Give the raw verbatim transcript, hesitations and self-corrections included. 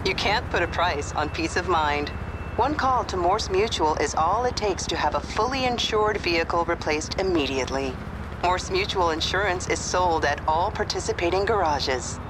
You can't put a price on peace of mind. One call to Morse Mutual is all it takes to have a fully insured vehicle replaced immediately. Morse Mutual Insurance is sold at all participating garages.